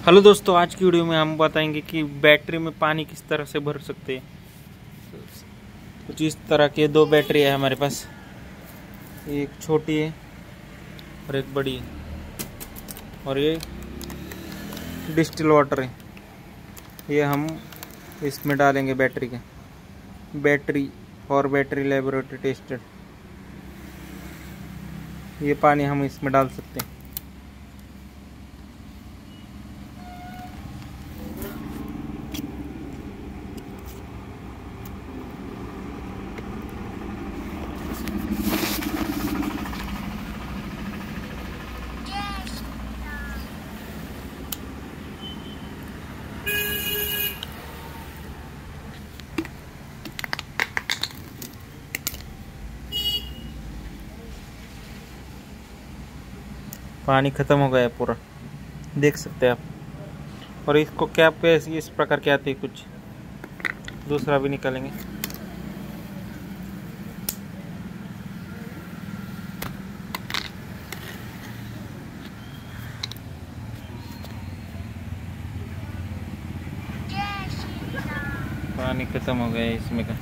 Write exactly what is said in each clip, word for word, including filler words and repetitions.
Hello दोस्तों, आज की वीडियो में हम बताएंगे कि बैटरी में पानी किस तरह से भर सकते हैं। कुछ इस तरह के दो बैटरी है हमारे पास, एक छोटी है और एक बड़ी है, और ये डिस्टिल वाटर है। ये हम इसमें डालेंगे बैटरी के बैटरी और बैटरी लेबोरेटरी टेस्टेड। ये पानी हम इसमें डाल सकते हैं। पानी खत्म हो गया है पूरा, देख सकते हैं आप। और इसको कैप पे इस प्रकार के आती है, कुछ दूसरा भी निकालेंगे। पानी खत्म हो गया है इसमें का।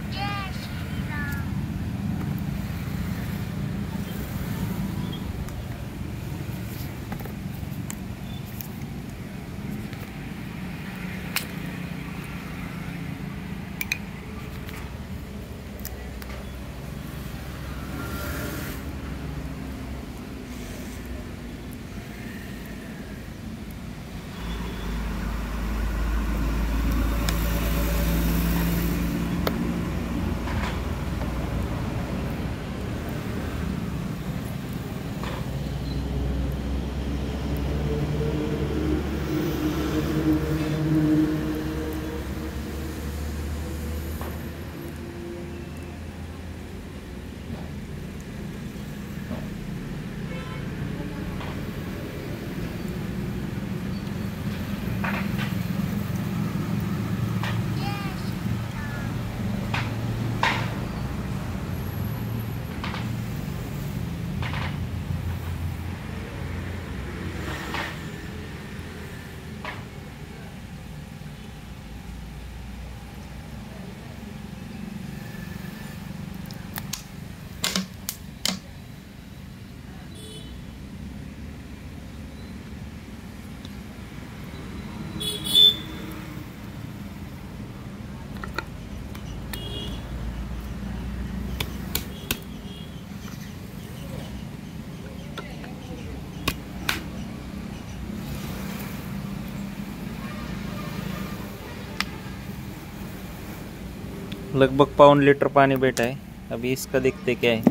लगभग पौन लीटर पानी बैठा है। अभी इसका देखते क्या है।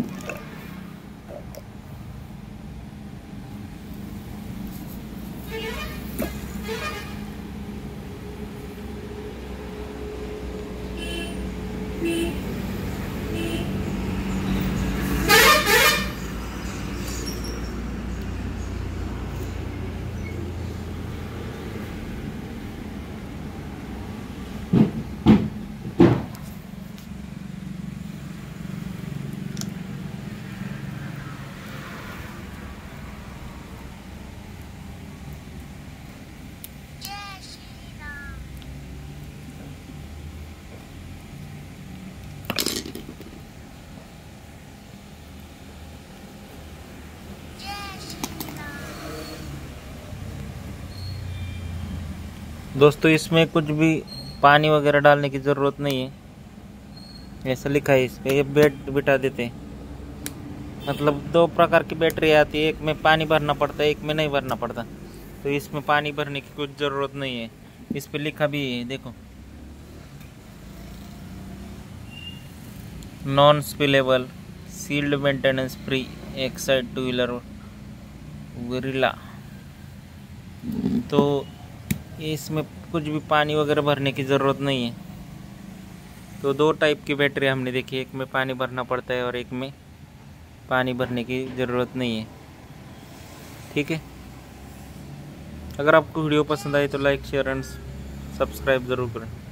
दोस्तों, इसमें कुछ भी पानी वगैरह डालने की ज़रूरत नहीं है। ऐसा लिखा है इस पे, ये बेड बिठा देते हैं। मतलब दो प्रकार की बैटरी आती है, एक में पानी भरना पड़ता है, एक में नहीं भरना पड़ता। तो इसमें पानी भरने की कुछ ज़रूरत नहीं है। इस पे लिखा भी है, देखो, non spillable, sealed, maintenance free, Exide two wheeler विरिला। तो इसमें कुछ भी पानी वगैरह भरने की ज़रूरत नहीं है। तो दो टाइप की बैटरी हमने देखी, एक में पानी भरना पड़ता है और एक में पानी भरने की ज़रूरत नहीं है। ठीक है, अगर आपको वीडियो पसंद आए तो लाइक, शेयर एंड सब्सक्राइब ज़रूर करें।